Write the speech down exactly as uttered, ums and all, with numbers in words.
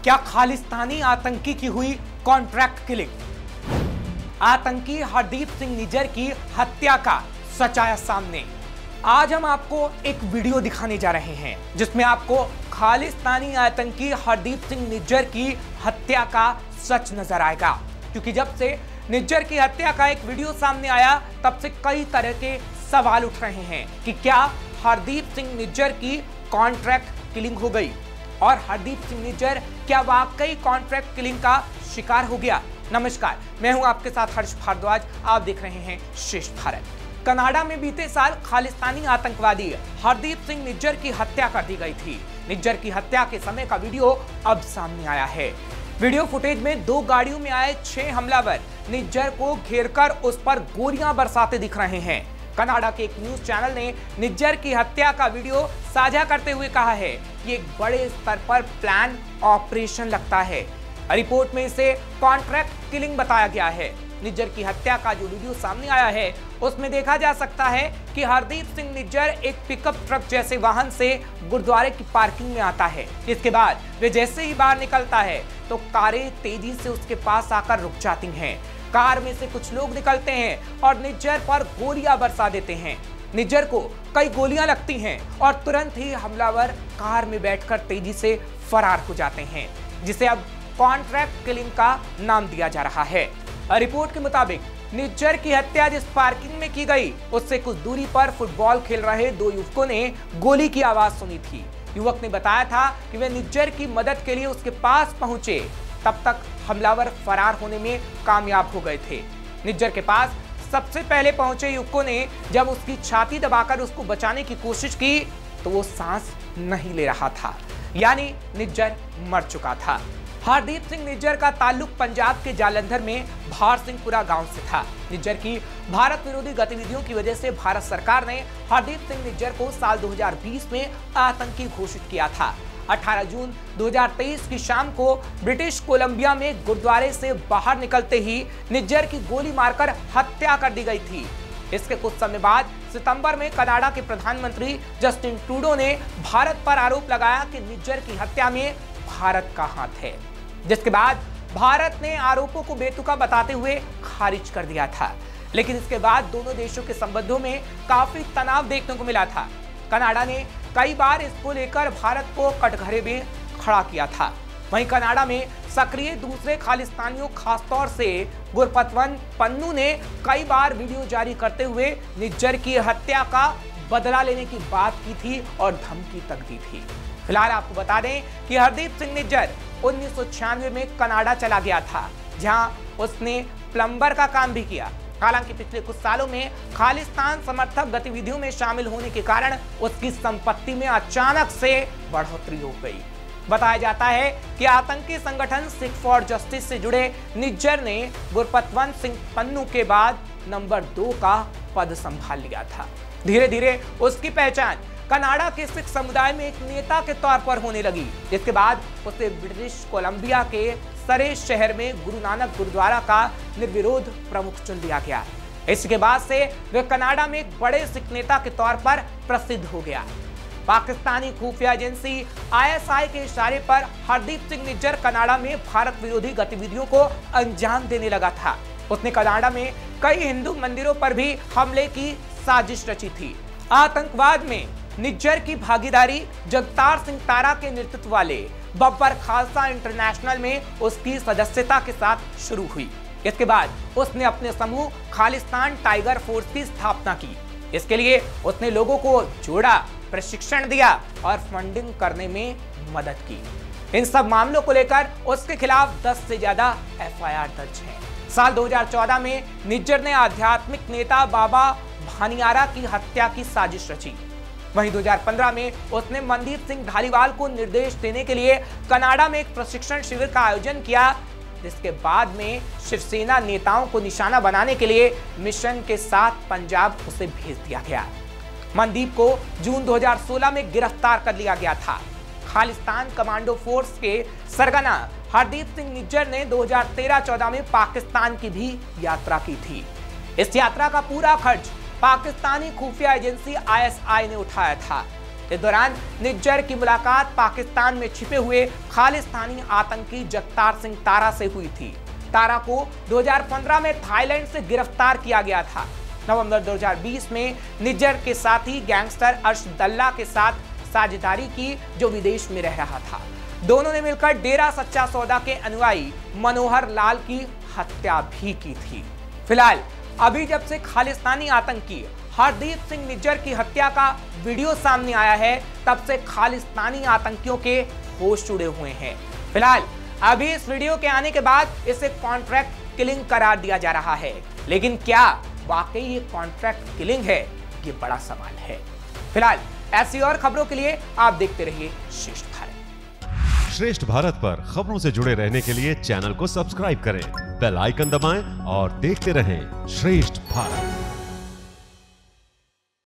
क्या खालिस्तानी आतंकी की हुई कॉन्ट्रैक्ट किलिंग? आतंकी हरदीप सिंह निज्जर की हत्या का सच आया सामने। आज हम आपको एक वीडियो दिखाने जा रहे हैं जिसमें आपको खालिस्तानी आतंकी हरदीप सिंह निज्जर की हत्या का सच नजर आएगा, क्योंकि जब से निज्जर की हत्या का एक वीडियो सामने आया तब से कई तरह के सवाल उठ रहे हैं कि क्या हरदीप सिंह निज्जर की कॉन्ट्रैक्ट किलिंग हो गई और हरदीप सिंह निज्जर क्या वाकई कॉन्ट्रैक्ट किलिंग का शिकार हो गया। नमस्कार, मैं हूं आपके साथ हर्ष भारद्वाज, आप देख रहे हैं श्रेष्ठ भारत। कनाडा में बीते साल खालिस्तानी आतंकवादी हरदीप सिंह निज्जर की हत्या कर दी गई थी। निज्जर की हत्या के समय का वीडियो अब सामने आया है। वीडियो फुटेज में दो गाड़ियों में आए छह हमलावर निज्जर को घेरकर उस पर गोलियां बरसाते दिख रहे हैं। कनाडा के एक न्यूज चैनल ने निज्जर की हत्या का वीडियो साझा करते हुए कहा है कि एक बड़े स्तर पर प्लान ऑपरेशन लगता है। रिपोर्ट में इसे कॉन्ट्रैक्ट किलिंग बताया गया है। निज्जर की हत्या का जो वीडियो सामने आया है उसमें देखा जा सकता है कि हरदीप सिंह निज्जर एक पिकअप ट्रक जैसे वाहन से गुरुद्वारे की पार्किंग में आता है। इसके बाद वे जैसे ही बाहर निकलता है तो कारें तेजी से उसके पास आकर रुक जाती हैं। कार में से कुछ लोग निकलते हैं और निज्जर पर गोलियां बरसा देते हैं। निज्जर को कई गोलियां लगती हैं और तुरंत ही हमलावर कार में बैठकर तेजी से फरार हो जाते हैं, जिसे अब कॉन्ट्रैक्ट किलिंग का नाम दिया जा रहा है। रिपोर्ट के मुताबिक निज्जर की हत्या जिस पार्किंग में की गई उससे कुछ दूरी पर फुटबॉल खेल रहे दो युवकों ने गोली की आवाज सुनी थी। युवक ने बताया था कि वे निज्जर की मदद के लिए उसके पास पहुंचे, तब तक हमलावर फरार होने में कामयाब हो गए थे। निज्जर के पास सबसे पहले पहुंचे युवकों ने जब उसकी छाती दबाकर उसको बचाने की कोशिश की तो वो सांस नहीं ले रहा था, यानी निज्जर मर चुका था। हरदीप सिंह निज्जर का ताल्लुक पंजाब के जालंधर में भार सिंहपुरा गांव से था। निज्जर की भारत विरोधी गतिविधियों की वजह से भारत सरकार ने हरदीप सिंह निज्जर को साल दो हज़ार बीस में आतंकी घोषित किया था। अठारह जून दो हज़ार तेईस की शाम को ब्रिटिश कोलंबिया में गुरुद्वारे से बाहर निकलते ही निज्जर की गोली मारकर हत्या कर दी गई थी। इसके कुछ समय बाद सितंबर में कनाडा के प्रधानमंत्री जस्टिन ट्रूडो ने भारत पर आरोप लगाया कि निज्जर की हत्या में भारत का हाथ है, जिसके बाद भारत ने आरोपों को बेतुका बताते हुए खारिज कर दिया था। लेकिन इसके बाद दोनों देशों के संबंधों में काफी तनाव देखने को मिला था। कनाडा ने कई बार इसको लेकर भारत को कटघरे में खड़ा किया था। वहीं कनाडा में सक्रिय दूसरे खालिस्तानियों, खासतौर से गुरपतवंत पन्नू ने कई बार वीडियो जारी करते हुए निज्जर की हत्या का बदला लेने की बात की थी और धमकी तक दी थी। फिलहाल आपको बता दें कि हरदीप सिंह निज्जर उन्नीस सौ छियानवे में कनाडा चला गया था, जहां उसने प्लम्बर का काम भी किया। हालांकि पिछले कुछ सालों में खालिस्तान समर्थक गतिविधियों में शामिल होने के कारण उसकी संपत्ति में अचानक से बढ़ोतरी हो गई। बताया जाता है कि आतंकी संगठन सिख फॉर जस्टिस से जुड़े निज्जर ने गुरपतवंत सिंह पन्नू के बाद नंबर दो का पद संभाल लिया था। धीरे धीरे उसकी पहचान कनाडा के सिख समुदाय में एक नेता के तौर पर होने लगी। इसके बाद उसे ब्रिटिश कोलंबिया के सरे शहर में गुरु नानक गुरुद्वारा का निर्विरोध प्रमुख चुन लिया गया। इसके बाद से वे कनाडा में एक बड़े सिख नेता के तौर पर प्रसिद्ध हो गया। पाकिस्तानी खुफिया एजेंसी आई एस आई के इशारे पर हरदीप सिंह निज्जर कनाडा में भारत विरोधी गतिविधियों को अंजाम देने लगा था। उसने कनाडा में कई हिंदू मंदिरों पर भी हमले की साजिश रची थी। आतंकवाद में निज्जर की भागीदारी जगतार सिंह तारा के नेतृत्व वाले बब्बर खालसा इंटरनेशनल में उसकी सदस्यता के साथ शुरू हुई। इसके बाद उसने अपने समूह खालिस्तान टाइगर फोर्स की स्थापना की। इसके लिए उसने लोगों को जोड़ा, प्रशिक्षण दिया और फंडिंग करने में मदद की। इन सब मामलों को लेकर उसके खिलाफ दस से ज्यादा एफ आई आर दर्ज है। साल दो हज़ार चौदह में निज्जर ने आध्यात्मिक नेता बाबा भानियारा की हत्या की साजिश रची। वहीं दो हज़ार पंद्रह में उसने मनदीप सिंह धालीवाल को निर्देश देने के लिए कनाडा में एक प्रशिक्षण शिविर का आयोजन किया, जिसके बाद में शिवसेना नेताओं को निशाना बनाने के लिए मिशन के साथ पंजाब उसे भेज दिया गया। मनदीप को जून दो हज़ार सोलह में गिरफ्तार कर लिया गया था। खालिस्तान कमांडो फोर्स के सरगना हरदीप सिंह निज्जर ने दो हज़ार तेरह चौदह में पाकिस्तान की भी यात्रा की थी। इस यात्रा का पूरा खर्च पाकिस्तानी खुफिया एजेंसी आई एस आई ने उठाया था। इस दौरान निज्जर की मुलाकात पाकिस्तान में छिपे हुए खालिस्तानी आतंकी जगतार सिंह तारा से हुई थी। तारा को दो हज़ार पंद्रह में थाईलैंड से गिरफ्तार किया गया था। नवंबर दो हज़ार बीस में निज्जर के साथी गैंगस्टर अर्शदुल्ला के साथ साझेदारी की, जो विदेश में रह रहा था। दोनों ने मिलकर डेरा सच्चा सौदा के अनुयायी मनोहर लाल की हत्या भी की थी। फिलहाल अभी जब से खालिस्तानी आतंकी हरदीप सिंह निज्जर की हत्या का वीडियो सामने आया है, तब से खालिस्तानी आतंकियों के होश उड़े हुए हैं। फिलहाल अभी इस वीडियो के आने के बाद इसे कॉन्ट्रैक्ट किलिंग करार दिया जा रहा है, लेकिन क्या वाकई ये कॉन्ट्रैक्ट किलिंग है, ये बड़ा सवाल है। फिलहाल ऐसी और खबरों के लिए आप देखते रहिए श्रेष्ठ भारत। श्रेष्ठ भारत पर खबरों से जुड़े रहने के लिए चैनल को सब्सक्राइब करें, बेल आइकन दबाएं और देखते रहें श्रेष्ठ भारत।